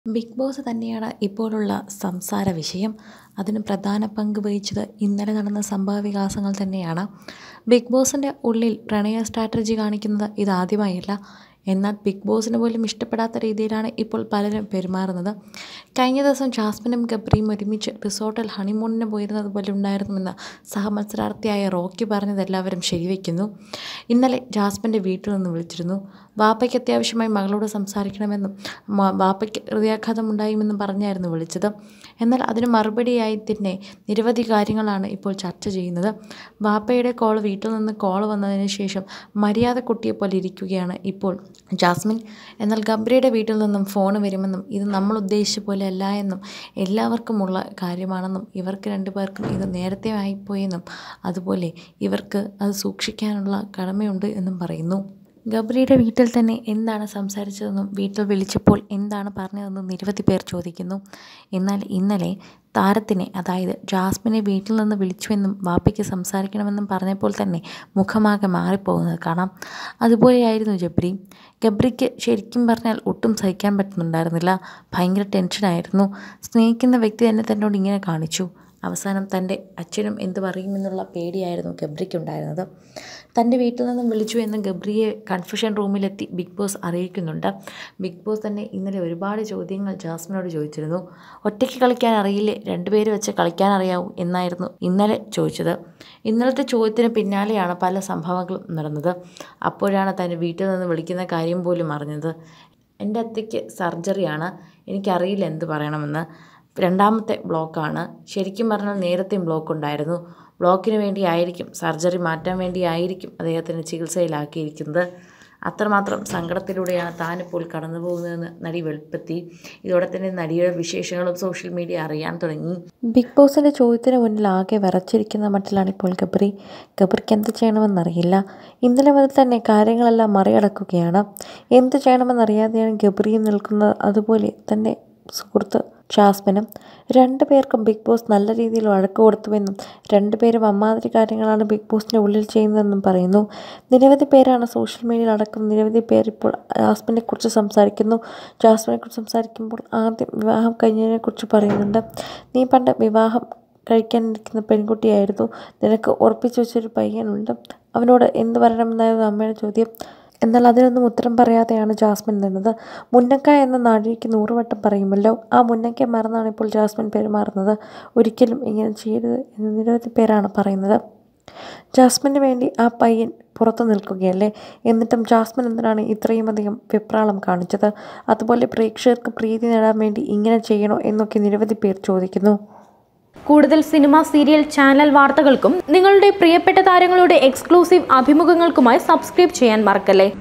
Big boss തന്നെയാണ് ഇപ്പോഴുള്ള സംസാര വിഷയം. അതിന് പ്രധാന പങ്ക് വഹിച്ചത് ഇന്നലെ നടന്ന സംഭവവികാസങ്ങൾ തന്നെയാണ്. ബിഗ് ബോസിൻ്റെ ഉള്ളിൽ പ്രണയ സ്ട്രാറ്റജി കാണിക്കുന്നത് ഇതാദ്യമായല്ല. എന്നാൽ ബിഗ് ബോസിന് പോലും ഇഷ്ടപ്പെടാത്ത രീതിയിലാണ് ഇപ്പോൾ പലരും പെരുമാറുന്നത്. കഴിഞ്ഞ ദിവസം ജാസ്മിനും ഗബ്രിയും ഒരുമിച്ച് റിസോർട്ടിൽ ഹണിമൂണിന് പോയിരുന്നത് പോലെ ഉണ്ടായിരുന്നുവെന്ന് സഹമത്സരാർത്ഥിയായ റോക്കി പറഞ്ഞത് എല്ലാവരും ശരിവയ്ക്കുന്നു. ഇന്നലെ ജാസ്മിൻ്റെ വീട്ടിൽ നിന്ന് വിളിച്ചിരുന്നു. വാപ്പയ്ക്ക് അത്യാവശ്യമായി മകളോട് സംസാരിക്കണമെന്നും വാപ്പയ്ക്ക് ഹൃദയാഘാതം ഉണ്ടായുമെന്നും പറഞ്ഞായിരുന്നു വിളിച്ചത്. എന്നാൽ അതിന് മറുപടിയായി തന്നെ നിരവധി കാര്യങ്ങളാണ് ഇപ്പോൾ ചർച്ച ചെയ്യുന്നത്. വാപ്പയുടെ വീട്ടിൽ നിന്ന് കോൾ വന്നതിന് ശേഷം മര്യാദ കുട്ടിയെപ്പോലെ ഇരിക്കുകയാണ് ഇപ്പോൾ ജാസ്മിൻ. എന്നാൽ ഗബ്രിയുടെ വീട്ടിൽ നിന്നും ഫോൺ വരുമെന്നും ഇത് നമ്മൾ ഉദ്ദേശിച്ച പോലെ അല്ല എന്നും എല്ലാവർക്കുമുള്ള കാര്യമാണെന്നും ഇവർക്ക് രണ്ടുപേർക്കും ഇത് നേരത്തെ ആയിപ്പോയെന്നും അതുപോലെ ഇവർക്ക് അത് സൂക്ഷിക്കാനുള്ള കടമയുണ്ട് എന്നും പറയുന്നു. ഗബ്രിയുടെ വീട്ടിൽ തന്നെ എന്താണ് സംസാരിച്ചതെന്നും വീട്ടിൽ വിളിച്ചപ്പോൾ എന്താണ് പറഞ്ഞതെന്നും നിരവധി പേർ ചോദിക്കുന്നു. എന്നാൽ ഇന്നലെ താരത്തിനെ, അതായത് ജാസ്മിനെ വീട്ടിൽ നിന്ന് വിളിച്ചുവെന്നും വാപ്പയ്ക്ക് സംസാരിക്കണമെന്നും പറഞ്ഞപ്പോൾ തന്നെ മുഖമാകെ മാറിപ്പോകുന്നത് കാണാം. അതുപോലെയായിരുന്നു ഗബ്രിക്ക് ശരിക്കും പറഞ്ഞാൽ ഒട്ടും സഹിക്കാൻ പറ്റുന്നുണ്ടായിരുന്നില്ല. ഭയങ്കര ടെൻഷനായിരുന്നു. സ്നേഹിക്കുന്ന വ്യക്തി തന്നെ തന്നോട് ഇങ്ങനെ കാണിച്ചു. അവസാനം തൻ്റെ അച്ഛനും എന്ത് പറയുമെന്നുള്ള പേടിയായിരുന്നു ഗബ്രിക്കുണ്ടായിരുന്നത്. തൻ്റെ വീട്ടിൽ നിന്നും വിളിച്ചു എന്ന് ഗബ്രിയെ കൺഫ്യൂഷൻ റൂമിലെത്തി ബിഗ് ബോസ് അറിയിക്കുന്നുണ്ട്. ബിഗ് ബോസ് തന്നെ ഇന്നലെ ഒരുപാട് ചോദ്യങ്ങൾ ജാസ്മിനോട് ചോദിച്ചിരുന്നു. ഒറ്റയ്ക്ക് കളിക്കാൻ അറിയില്ലേ, രണ്ടുപേര് വെച്ച് കളിക്കാൻ അറിയാവൂ എന്നായിരുന്നു ഇന്നലെ ചോദിച്ചത്. ഇന്നലത്തെ ചോദ്യത്തിന് പിന്നാലെയാണ് പല സംഭവങ്ങളും നടന്നത്. അപ്പോഴാണ് തൻ്റെ വീട്ടിൽ നിന്ന് വിളിക്കുന്ന കാര്യം പോലും അറിഞ്ഞത്. എൻ്റെ അത്തയ്ക്ക് സർജറിയാണ്, എനിക്കറിയില്ല എന്ത് പറയണമെന്ന്. രണ്ടാമത്തെ ബ്ലോക്കാണ്. ശരിക്കും പറഞ്ഞാൽ നേരത്തെയും ബ്ലോക്ക് ഉണ്ടായിരുന്നു. ബ്ലോക്കിന് വേണ്ടിയായിരിക്കും, സർജറി മാറ്റാൻ വേണ്ടിയായിരിക്കും അദ്ദേഹത്തിന് ചികിത്സയിലാക്കിയിരിക്കുന്നത്. അത്രമാത്രം സങ്കടത്തിലൂടെയാണ് താനിപ്പോൾ കടന്നു പോകുന്നതെന്ന് നടി വെളിപ്പെടുത്തി. ഇതോടെ തന്നെ നടിയുടെ വിശേഷങ്ങളും സോഷ്യൽ മീഡിയ അറിയാൻ തുടങ്ങി. ബിഗ് ബോസിൻ്റെ ചോദ്യത്തിന് മുന്നിൽ ആകെ വിറച്ചിരിക്കുന്ന മട്ടിലാണ് ഇപ്പോൾ ഗബ്രിക്ക് എന്ത് ചെയ്യണമെന്നറിയില്ല. ഇന്നലെ മുതൽ തന്നെ കാര്യങ്ങളെല്ലാം മറികടക്കുകയാണ്. എന്ത് ചെയ്യണമെന്നറിയാതെയാണ് ഗബ്രിയും നിൽക്കുന്നത്. അതുപോലെ തന്നെ സുഹൃത്ത് ജാസ്മിനും. രണ്ടുപേർക്കും ബിഗ് ബോസ് നല്ല രീതിയിൽ വഴക്ക് കൊടുത്തുവെന്നും രണ്ടുപേരും അമ്മാതിരി കാര്യങ്ങളാണ് ബിഗ് ബോസിൻ്റെ ഉള്ളിൽ ചെയ്യുന്നതെന്നും പറയുന്നു. നിരവധി പേരാണ് സോഷ്യൽ മീഡിയയിൽ അടക്കം നിരവധി പേർ ഇപ്പോൾ ജാസ്മിനെക്കുറിച്ച് സംസാരിക്കുമ്പോൾ ആദ്യം വിവാഹം കഴിഞ്ഞതിനെക്കുറിച്ച് പറയുന്നുണ്ട്. നീ പണ്ട് വിവാഹം കഴിക്കാനിരിക്കുന്ന പെൺകുട്ടിയായിരുന്നു, നിനക്ക് ഉറപ്പിച്ചു വെച്ചൊരു പയ്യനുണ്ട്, അവനോട് എന്ത് പറയണമെന്നായിരുന്നു അമ്മയുടെ ചോദ്യം. എന്നാൽ അതിനൊന്നും ഉത്തരം പറയാതെയാണ് ജാസ്മിൻ നിന്നത്. മുന്നക്ക എന്ന നാഴികയ്ക്ക് 100 വട്ടം പറയുമല്ലോ, ആ മുന്നക്ക മറന്നാണ് ഇപ്പോൾ ജാസ്മിൻ പെരുമാറുന്നത്. ഒരിക്കലും ഇങ്ങനെ ചെയ്യരുത് എന്ന് നിരവധി പേരാണ് പറയുന്നത്. ജാസ്മിന് വേണ്ടി ആ പയ്യൻ പുറത്തു നിൽക്കുകയല്ലേ, എന്നിട്ടും ജാസ്മിൻ എന്തിനാണ് ഇത്രയും അധികം വെപ്രാളം കാണിച്ചത്? അതുപോലെ പ്രേക്ഷകർക്ക് പ്രീതി നേടാൻ വേണ്ടി ഇങ്ങനെ ചെയ്യണോ എന്നൊക്കെ നിരവധി പേർ ചോദിക്കുന്നു. കൂടുതൽ സിനിമ, സീരിയൽ, ചാനൽ വാർത്തകൾക്കും നിങ്ങളുടെ പ്രിയപ്പെട്ട താരങ്ങളുടെ എക്സ്ക്ലൂസീവ് അഭിമുഖങ്ങൾക്കുമായി സബ്സ്ക്രൈബ് ചെയ്യാൻ മറക്കല്ലേ.